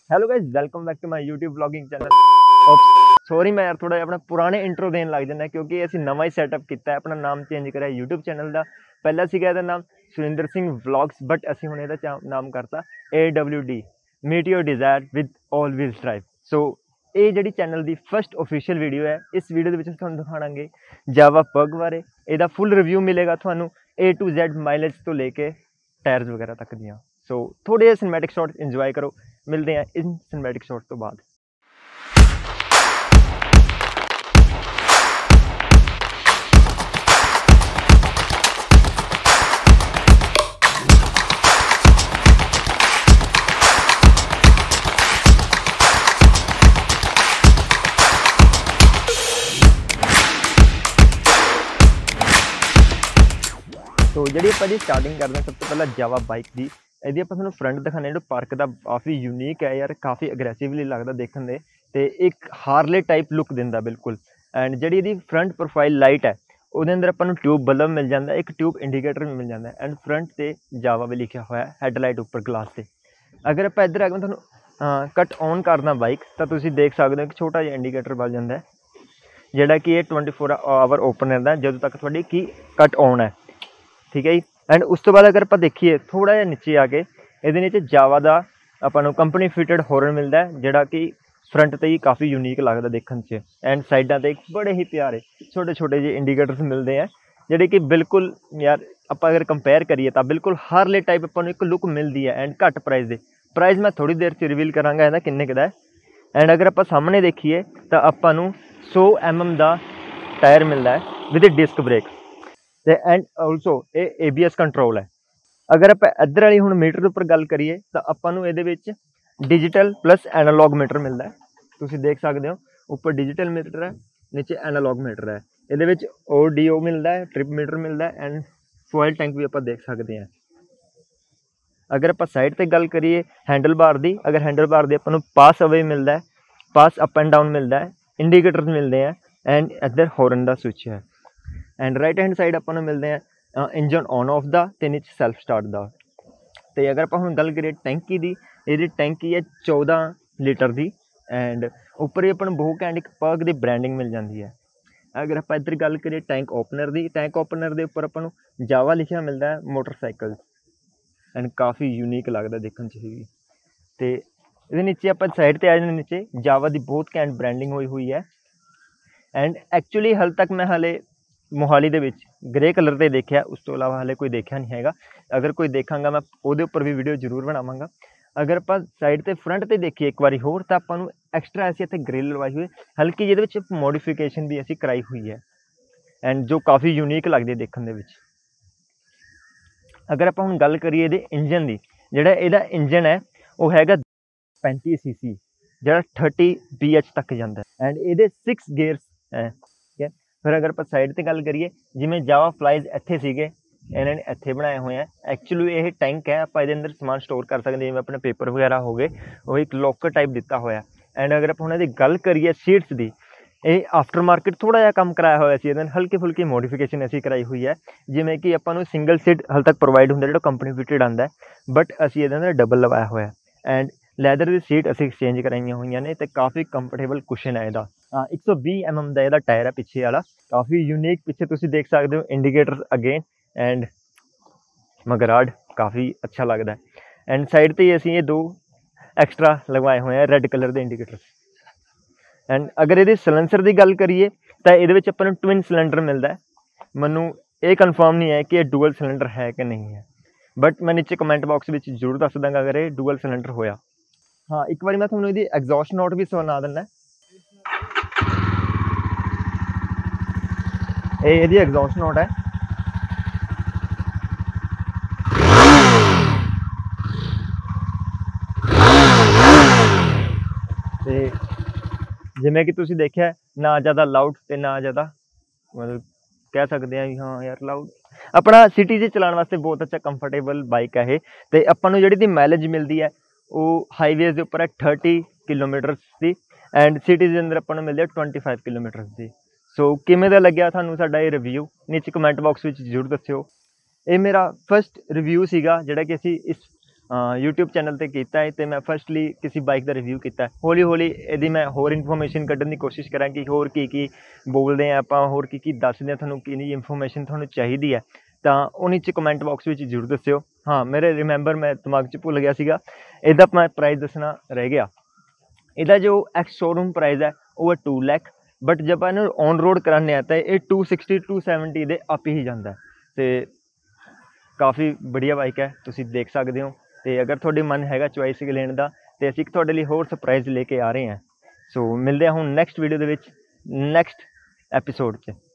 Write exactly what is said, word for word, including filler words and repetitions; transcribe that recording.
Hello guys, welcome back to my YouTube vlogging channel. Sorry मैं यार थोड़ा अपना पुराने इंट्रो देन लग जाना क्योंकि असीं नवा ही सैटअप किया है, अपना नाम चेंज करा यूट्यूब चैनल का। पहला सीगा इहदा नाम सुरिंदर सिंह व्लॉग्स, बट असीं हुण इहदा नाम करता A W D meet your desire with all wheels drive. So ये जी चैनल की फस्ट ऑफिशियल वीडियो है। इस वीडियो के तुहानूं दिखावांगे जावा पग बारे। इहदा फुल रिव्यू मिलेगा तुहानूं ए टू जैड माइलेज तो लेके टायर्स वगैरह तक दियाँ। सो थोड़े जे सिनेमैटिक शॉट इंजॉय करो, मिलते हैं इन सिनेमैटिक शॉट तो बाद। तो जी आप जी स्टार्टिंग करते हैं सब तो पहला जावा बाइक की। यदि आप थोड़ा फ्रंट दिखाने जो पार्क का काफ़ी यूनीक है यार, काफ़ी अग्रैसिवली लगता देखने दे ते एक हारले टाइप लुक दिंदा बिल्कुल। एंड जी यदि फ्रंट प्रोफाइल लाइट है वो अंदर अपन ट्यूब बल्ब मिल जाता है, एक ट्यूब इंडीकेटर भी मिल जाता है। एंड फ्रंट से जावा भी लिखा हुआ है हैडलाइट उपर ग्लास से। अगर आप इधर आगे थोड़ा कट ऑन करना बाइक तो तुम देख सकते हो कि छोटा जिहा इंडीकेटर बल जाता है जोड़ा कि ट्वेंटी फोर आवर ओपन रहता है जो तक थोड़ी की कट ऑन है, ठीक है जी। एंड उस तो बाद अगर आप देखिए थोड़ा जिहा नीचे आके ये नीचे जावा का अपन कंपनी फिटेड हॉर्न मिलता है जोड़ा कि फ्रंट से ही काफ़ी यूनीक लगता देखने से। एंड साइडों से बड़े ही प्यारे छोटे छोटे जे इंडीकेटर्स मिलते हैं जोड़े कि बिल्कुल यार आप अगर कंपेयर करिए तो बिल्कुल हारले टाइप अपन एक लुक मिलती है। एंड घट प्राइस दे प्राइस मैं थोड़ी देर से रिवील कराँगा इसका किन्ने का है। एंड अगर आप सामने देखिए तो आपू सौ एम एम का टायर मिलता है with disc brake and also ये ए बी एस कंट्रोल है। अगर आप इधर वाली हुण मीटर उपर गल करिए तो आपू ये डिजिटल प्लस एनालॉग मीटर मिलता है। तुसीं देख सकते हो उपर डिजिटल मीटर है, नीचे एनालॉग मीटर है। ये ओ डी ओ मिलता है, ट्रिप मीटर मिलता है एंड फॉयल टैंक भी आप देख सकते हैं। अगर आप साइड पर गल करिए हैंडल बार की, अगर हैंडल बार की आपको पास अवे मिलता है, पास अप एंड डाउन मिलता है, इंडीकेटर्स मिलते हैं एंड इधर हॉर्न का स्विच है। एंड राइट हैंड साइड अपन मिलते हैं इंजन ऑन ऑफ का तो नीचे सैल्फ स्टार्ट का। तो अगर आप हम गल करिए टैंकी की, ये टैंकी है चौदह लीटर की एंड उपर ही अपन बहुत घैंट एक पग की ब्रांडिंग मिल जाती है। अगर आप इधर गल करिए टैंक ओपनर की, टैंक ओपनर के उपर अपन जावा लिखा मिलता है मोटरसाइकिल एंड काफ़ी यूनीक लगता देखने से। तो ये नीचे आप साइड पर आ जाए, नीचे जावा की बहुत घैंट ब्रांडिंग हुई हुई है। एंड एक्चुअली हाल तक मैं हाले मोहाली दे विच ग्रे कलर से देखा, उस तो इलावा हाले कोई देखा नहीं है। अगर कोई देखांगा मैं वो उपर भी वीडियो जरूर बनावांगा। अगर आप साइड से फ्रंट से देखिए एक बार होर तो आपको एक्सट्रा ऐसी इतने ग्रिल लवाई हुई हल्की ये मॉडिफिकेशन भी असी कराई हुई है एंड जो काफ़ी यूनीक लगती है देखने दे विच। अगर आप हम गल करिए ये इंजन की, जोड़ा यदा इंजन है वो हैगा पैंती सी सी जो थर्टी बी एच तक जाता है एंड ये सिक्स गेयर्स है, ठीक है। फिर अगर आप साइड से गल करिए जिमें जावा फ्लाइज इत्थे सीगे इन्होंने इत्थे बनाए हुए हैं। एक्चुअली ये टैंक है, आप अंदर समान स्टोर कर सकते हैं जिवें अपने पेपर वगैरह हो गए, वो एक लॉकर टाइप दिता होया। एंड अगर आप उन्होंने गल करिए सीट्स की, ये आफ्टर मार्केट थोड़ा जहा काम कराया हुआ सी, हल्की फुल्की मॉडिफिकेशन ऐसी कराई हुई है जिमें कि अपन सिंगल सीट हाल तक प्रोवाइड होंगे जो कंपनी फिटेड आता है, बट असी ये डबल लवाया हुआ है। एंड लैदर की सीट असी एक्सचेंज कराई हुई ने तो काफ़ी कंफर्टेबल कुशन है। इसका एक सौ भी एम एम का यदा टायर है पिछे वाला, काफ़ी यूनीक। पिछे तुम देख सकते हो इंडीकेटर अगेन एंड मगराड काफ़ी अच्छा लगता है। एंड साइड पर असी ये दो एक्सट्रा लगवाए हुए हैं रेड कलर के इंडीकेटर। एंड अगर ये सिलेंसर की गल करिए तो ये अपन ट्विन सिलेंडर मिलता है। मैनू ये कन्फर्म नहीं है कि ये डुअल सिलेंडर है कि नहीं है, बट मैं नीचे कमेंट बॉक्स में जरूर दस दूँगा अगर ये डुअल सिलेंडर होया। हाँ एक बार मैं थोड़ा ये एग्जॉस्ट नोट भी सुना दिना। ये एग्जॉस्ट नोट है, जिमें कि तुसीं देखिया ना ज़्यादा लाउड तो ना ज़्यादा मतलब कह सकते हैं हाँ यार लाउड। अपना सिटी से चलाने वास्ते बहुत अच्छा कंफर्टेबल बाइक है ये। तो अपन जी माइलेज मिलती है वो हाईवेज के उपर है थर्टी किलोमीटर्स की एंड सिटी के अंदर अपन मिलती है ट्वेंटी फाइव किलोमीटर्स की। सो किमें दा लग्या थानू साडा ये रिव्यू नीचे कमेंट बॉक्स में जरूर दस्सिओ। ये मेरा फस्ट रिव्यू सीगा जिहड़ा कि असी इस यूट्यूब चैनल ते कीता है तो मैं फर्स्टली किसी बाइक का रिव्यू किया हौली हौली यदि मैं होर इन्फॉर्मेशन कढ़ने की कोशिश करा कि होर की की बोलते हैं आप होर की की दसदे हैं थोनों कि इन्फॉर्मेशन थोनों चाहिए है तो उन्हीं च कमेंट बॉक्स में जरूर दस्यो। हाँ मेरे रिमेंबर मैं दिमाग च भुल गया सीगा इहदा मैं प्राइस दसना रह गया। इहदा जो एक्स शोरूम प्राइस है वो है टू लैख बट जब इन्हू ऑन रोड कराने तो ये टू सिक्सटी टू सैवनटी दे अप ही जाता है तो काफ़ी बढ़िया बाइक है तुसीं देख सकते हो। तो अगर थोड़े मन हैगा चॉइस लेने का तो असीं थोड़े लिए होर सरप्राइज लेके आ रहे हैं। सो मिलते हैं हुण नैक्सट वीडियो दे विच नैक्सट एपीसोड च।